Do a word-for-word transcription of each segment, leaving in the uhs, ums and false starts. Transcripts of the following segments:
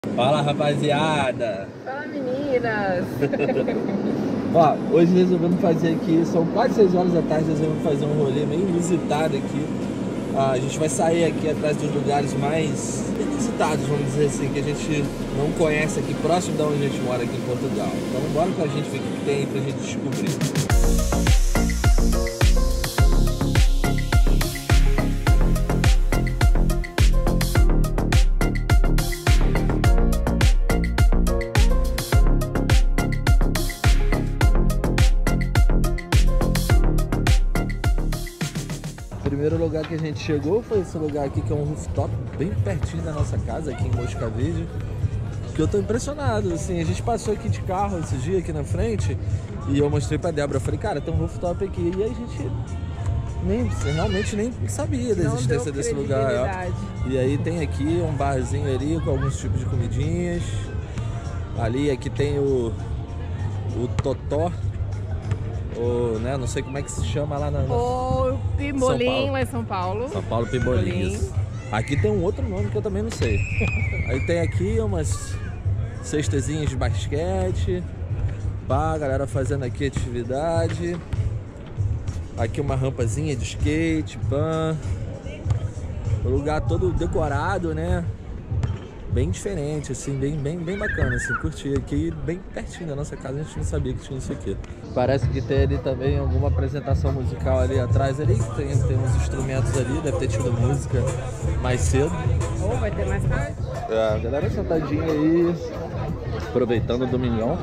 Fala, rapaziada! Fala, meninas! Ó, hoje resolvemos fazer aqui, são quase seis horas da tarde, resolvemos fazer um rolê meio inusitado aqui. Ah, a gente vai sair aqui atrás dos lugares mais inusitados, vamos dizer assim, que a gente não conhece aqui, próximo de onde a gente mora aqui em Portugal. Então bora com a gente ver o que tem aí pra gente descobrir. O primeiro lugar que a gente chegou foi esse lugar aqui, que é um rooftop bem pertinho da nossa casa, aqui em Moscavide. Que eu tô impressionado, assim, a gente passou aqui de carro esses dias aqui na frente e eu mostrei pra Débora, eu falei, cara, tem um rooftop aqui, e aí a gente nem, realmente nem sabia da existência desse lugar. Ó. E aí tem aqui um barzinho ali com alguns tipos de comidinhas. Ali, aqui tem o, o Totó. O, né, não sei como é que se chama lá na... O Pimbolim, lá em São Paulo. São Paulo Pimbolim. Aqui tem um outro nome que eu também não sei. Aí tem aqui umas cestezinhas de basquete. Pá, galera fazendo aqui atividade. Aqui uma rampazinha de skate, pã. O lugar todo decorado, né? Bem diferente, assim, bem, bem, bem bacana, assim, curti aqui, bem pertinho da nossa casa, a gente não sabia que tinha isso aqui. Parece que tem ali também alguma apresentação musical ali atrás, ali, que tem, tem uns instrumentos ali, deve ter tido música mais cedo. Ou vai ter mais tarde? É, a galera sentadinha aí, aproveitando o domingão.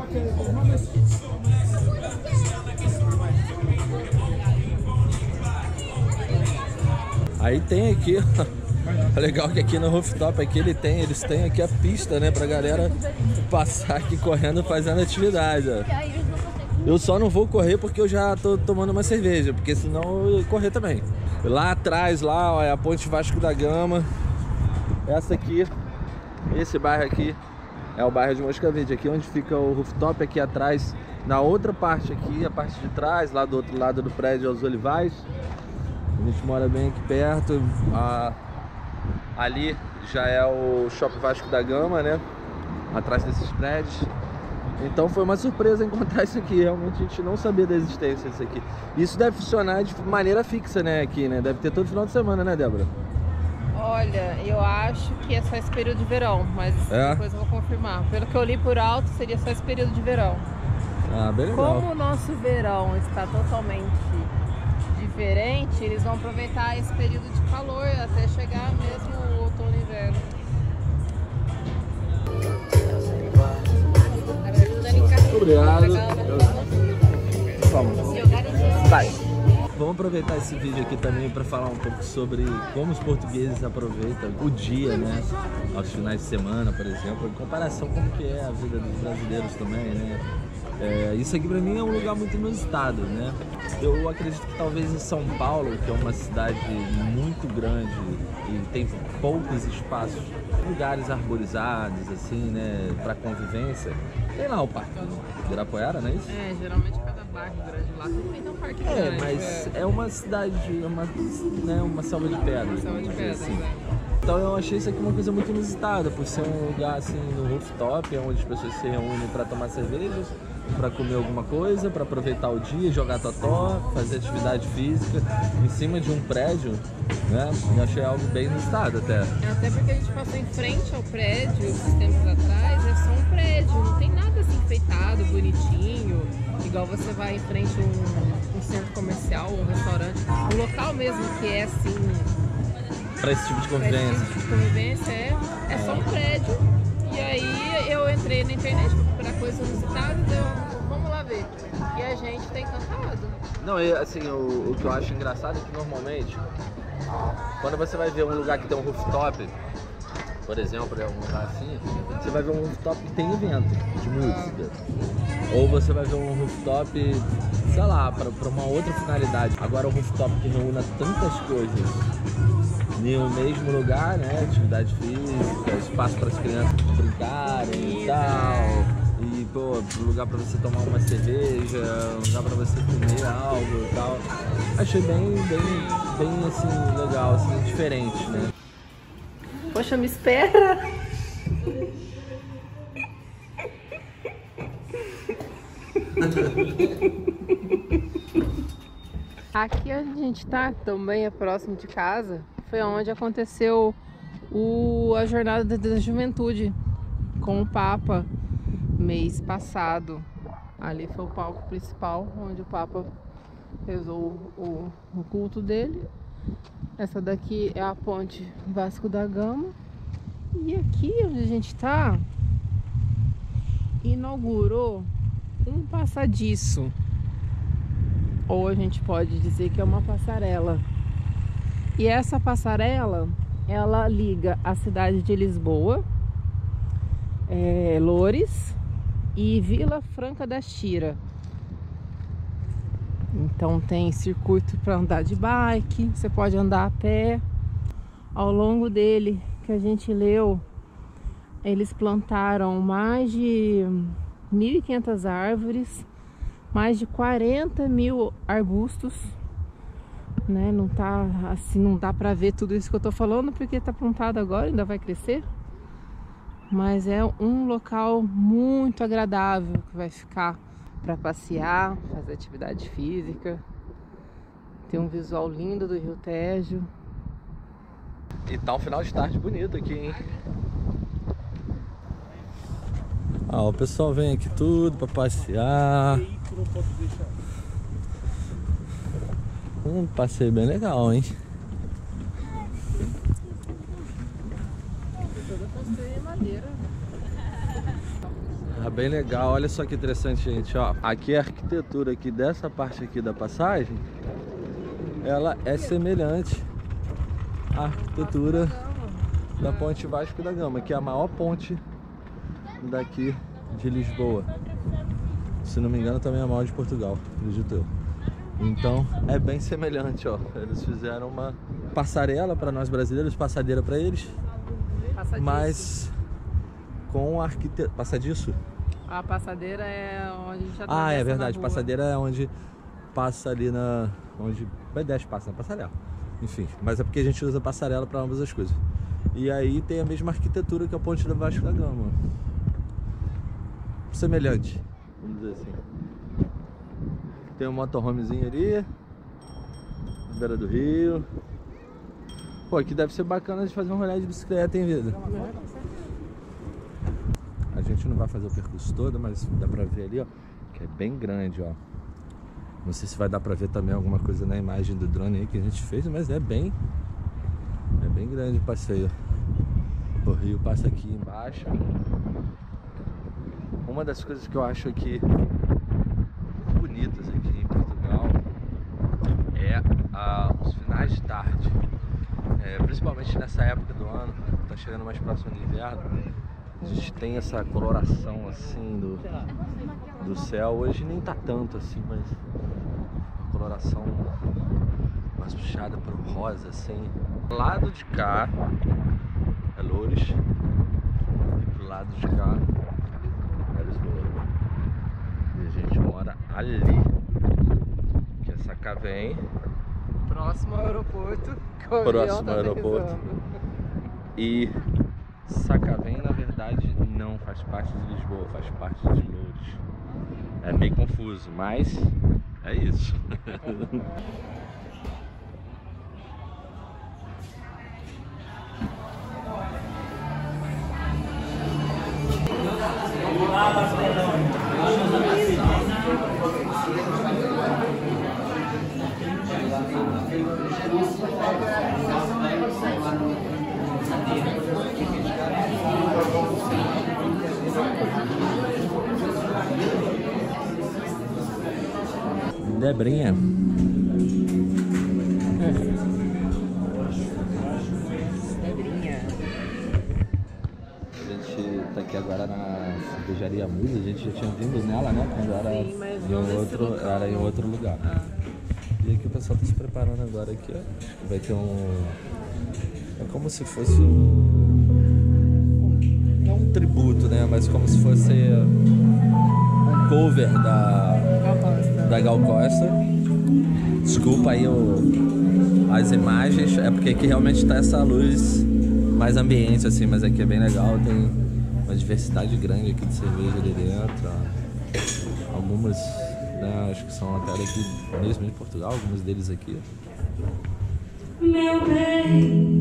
Aí tem aqui... Legal que aqui no rooftop aqui ele tem, eles têm aqui a pista, né, pra galera passar aqui correndo fazendo atividade, ó. Eu só não vou correr porque eu já tô tomando uma cerveja, porque senão eu ia correr também. Lá atrás, lá, ó, é a Ponte Vasco da Gama. Essa aqui, esse bairro aqui é o bairro de Moscavide, aqui onde fica o rooftop, aqui atrás. Na outra parte aqui, a parte de trás, lá do outro lado do prédio, Os Olivais. A gente mora bem aqui perto. A... Ali já é o Shopping Vasco da Gama, né? Atrás desses prédios. Então foi uma surpresa encontrar isso aqui. Realmente a gente não sabia da existência disso aqui. Isso deve funcionar de maneira fixa, né? Aqui, né? Deve ter todo final de semana, né, Débora? Olha, eu acho que é só esse período de verão, mas é? depois eu vou confirmar. Pelo que eu li por alto, seria só esse período de verão. Ah, bem legal. Como o nosso verão está totalmente diferente, eles vão aproveitar esse período de calor até chegar mesmo o outono e inverno. Obrigado. Vamos. Vai. Vamos aproveitar esse vídeo aqui também para falar um pouco sobre como os portugueses aproveitam o dia, né? Aos finais de semana, por exemplo, em comparação com o que é a vida dos brasileiros também, né? É, isso aqui pra mim é um lugar muito inusitado, né? Eu acredito que talvez em São Paulo, que é uma cidade muito grande e tem poucos espaços, lugares arborizados, assim, né, pra convivência, tem lá o Parque Ibirapuera, não é isso? É, geralmente cada bairro grande lá também tem um parque grande. É, mas é, é uma cidade, é uma, né, uma selva de pedra. Uma selva de pedras, assim. é. Então eu achei isso aqui uma coisa muito inusitada, por ser um lugar assim no rooftop, onde as pessoas se reúnem para tomar cerveja, para comer alguma coisa, para aproveitar o dia, jogar totó, fazer atividade física em cima de um prédio, né? Eu achei algo bem inusitado até. Até porque a gente passou em frente ao prédio esses tempos atrás, é só um prédio, não tem nada assim enfeitado, bonitinho, igual você vai em frente a um, um centro comercial, um restaurante, um local mesmo que é assim... Para esse tipo de convivência. Esse tipo de convivência é, é só um prédio. E aí eu entrei na internet para procurar coisas inusitadas, eu, vamos lá ver. E a gente tá encantado. Não, e assim, o, o que eu acho engraçado é que normalmente, quando você vai ver um lugar que tem um rooftop, por exemplo, é um lugar assim, você vai ver um rooftop que tem evento de música. Ou você vai ver um rooftop, sei lá, para uma outra finalidade. Agora um rooftop que reúna tantas coisas no mesmo lugar, né? Atividade física, espaço para as crianças brincarem e tal. E, pô, lugar para você tomar uma cerveja, lugar para você comer algo e tal. Achei bem, bem, bem assim, legal, assim, diferente, né? Poxa, me espera! Aqui onde a gente tá, também é próximo de casa, foi onde aconteceu o, a jornada da juventude com o Papa mês passado. Ali foi o palco principal, onde o Papa rezou o, o culto dele. Essa daqui é a ponte Vasco da Gama. E aqui onde a gente tá, inaugurou um passadiço, ou a gente pode dizer que é uma passarela. E essa passarela, ela liga a cidade de Lisboa, é, Loures e Vila Franca da Xira. Então tem circuito para andar de bike, você pode andar a pé. Ao longo dele, que a gente leu, eles plantaram mais de mil e quinhentas árvores, mais de quarenta mil arbustos, né? Não tá assim, não dá pra ver tudo isso que eu tô falando porque tá plantado agora, ainda vai crescer. Mas é um local muito agradável que vai ficar para passear, fazer atividade física. Tem um visual lindo do Rio Tejo. E tá um final de tarde bonito aqui, hein? Ah, o pessoal vem aqui tudo pra passear. Um passeio bem legal, hein? É bem legal, olha só que interessante, gente, ó. Aqui a arquitetura aqui dessa parte aqui da passagem, ela é semelhante à arquitetura da Ponte Vasco da Gama, que é a maior ponte daqui de Lisboa. Se não me engano, também é a maior de Portugal, acredito eu. Então é bem semelhante, ó. Eles fizeram uma passarela para nós brasileiros, passadeira para eles, Passadiço. Mas com arquitetura. Passadiço? A passadeira é onde já Ah, é verdade. Passadeira é onde passa ali na. Onde vai dez passa na passarela. Enfim, mas é porque a gente usa passarela para ambas as coisas. E aí tem a mesma arquitetura que a ponte da Vasco da Gama. Semelhante, vamos dizer assim. Tem um motorhomezinho ali, na beira do rio. Pô, aqui deve ser bacana de fazer um rolê de bicicleta, hein, vida? A gente não vai fazer o percurso todo, mas dá pra ver ali, ó, que é bem grande, ó. Não sei se vai dar pra ver também alguma coisa na imagem do drone aí que a gente fez, mas é bem, é bem grande o passeio. O rio passa aqui embaixo. Uma das coisas que eu acho aqui muito bonitas aqui em Portugal é ah, os finais de tarde, é, principalmente nessa época do ano, tá chegando mais próximo do inverno. A gente tem essa coloração assim do, do céu. Hoje nem tá tanto assim, mas a coloração mais puxada pro rosa assim. Do lado de cá é Loures e pro lado de cá é Lisboa. E a gente mora ali, que é Sacavém. Próximo ao aeroporto. Próximo ao aeroporto. E Sacavém, na verdade, não faz parte de Lisboa, faz parte de Loures. É meio confuso, mas é isso. Debrinha. Debrinha. A gente tá aqui agora na cervejaria Musa. A gente já tinha vindo nela, né? Quando era, Sim, mas em, não um nesse outro, local. era em outro lugar. Ah. E aqui o pessoal tá se preparando agora aqui, ó. Acho que vai ter um... É como se fosse um... Não um tributo, né? Mas como se fosse um cover da... Gal Costa. da Gal Costa. Desculpa aí o... as imagens. É porque aqui realmente tá essa luz mais ambiente, assim. Mas aqui é bem legal. Tem uma diversidade grande aqui de cerveja ali dentro. Ó. Algumas, né, acho que são até daqui mesmo de Portugal, alguns deles aqui. Meu bem,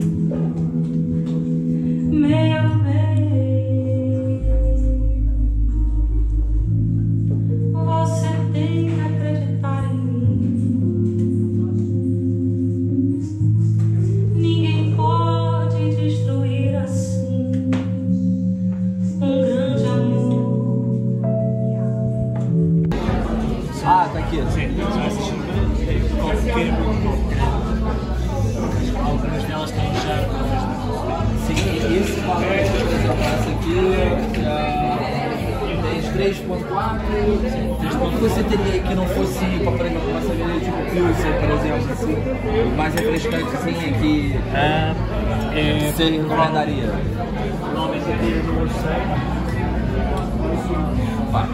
meu bem, você tem que acreditar em mim. Ninguém pode destruir assim um grande amor. Ah, tá aqui. Algumas delas têm já. Sim, esse valor, por exemplo, essa aqui já tem três ponto quatro. O que você teria que não fosse, por exemplo, uma cerveja tipo Pilsen, por exemplo, assim, mais refrescantezinha que Ah, é, você recomendaria? normalmente é dia número seis. Pá.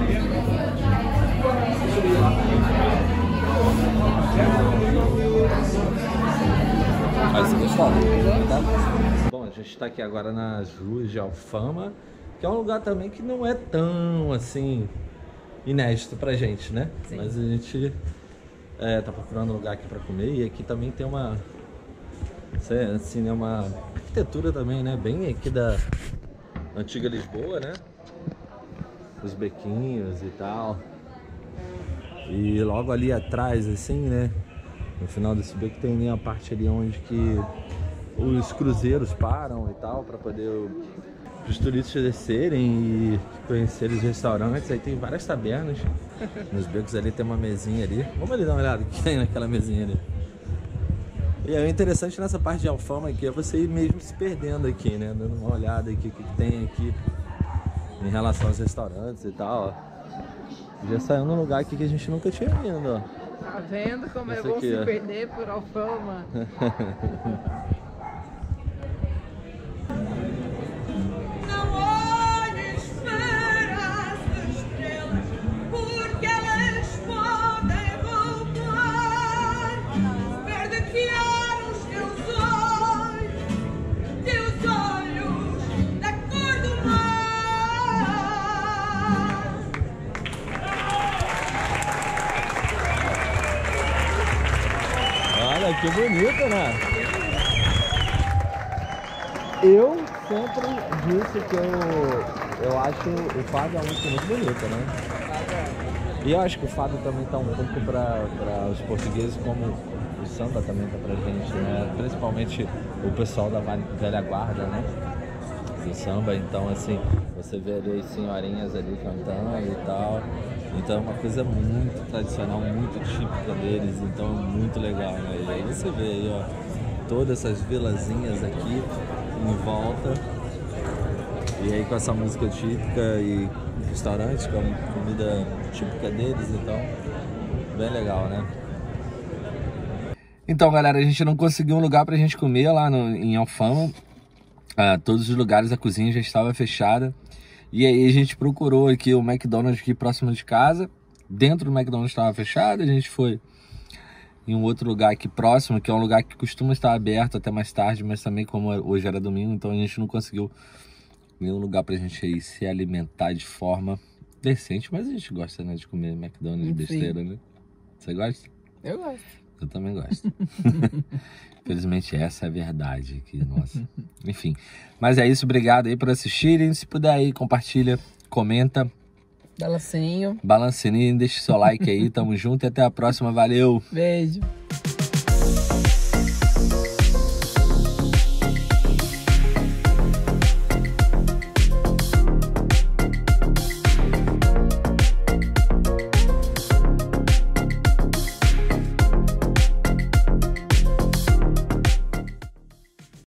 Mas você gostou? Tá? Bom, a gente está aqui agora nas ruas de Alfama, que é um lugar também que não é tão assim inédito pra gente, né? Sim. Mas a gente é, tá procurando um lugar aqui para comer e aqui também tem uma, assim, né, uma arquitetura também, né? Bem aqui da antiga Lisboa, né? Os bequinhos e tal. E logo ali atrás, assim, né? No final desse beco tem ali a parte ali onde que os cruzeiros param e tal, para poder os turistas descerem e conhecerem os restaurantes. Aí tem várias tabernas. Nos becos ali tem uma mesinha ali. Vamos ali dar uma olhada o que tem naquela mesinha ali. E aí o interessante nessa parte de Alfama aqui é você ir mesmo se perdendo aqui, né? Dando uma olhada aqui o que, que tem aqui em relação aos restaurantes e tal. Já saiu num lugar aqui que a gente nunca tinha vindo, ó. Tá vendo como Esse é bom aqui, se ó. perder por Alfama? Não olhes para as estrelas, porque elas podem voltar. Perde que há os teus olhos, teus olhos da cor do mar. Olha que bonito, né? Eu sempre disse que eu, eu acho o fado é uma música muito bonita, né? E eu acho que o fado também tá um pouco para os portugueses, como o samba também tá pra gente, né? Principalmente o pessoal da velha guarda, né? Do samba, então assim, você vê ali as senhorinhas ali cantando e tal. Então é uma coisa muito tradicional, muito típica deles, então é muito legal, né? E aí você vê aí, ó, todas essas vilazinhas aqui em volta. E aí com essa música típica e restaurantes com a comida típica deles, então bem legal, né? Então, galera, a gente não conseguiu um lugar pra gente comer lá no, em Alfama. Ah, todos os lugares, a cozinha já estava fechada. E aí a gente procurou aqui o McDonald's aqui próximo de casa. Dentro do McDonald's estava fechado. A gente foi em um outro lugar aqui próximo, que é um lugar que costuma estar aberto até mais tarde, mas também como hoje era domingo, então a gente não conseguiu nenhum lugar pra gente aí se alimentar de forma decente. Mas a gente gosta, né, de comer McDonald's de besteira, né? Você gosta? Eu gosto. Eu também gosto. Infelizmente essa é a verdade aqui, nossa. Enfim, mas é isso, obrigado aí por assistirem. Se puder aí, compartilha, comenta. Balancinho. Balancinho, deixa o seu like aí, tamo junto e até a próxima, valeu! Beijo.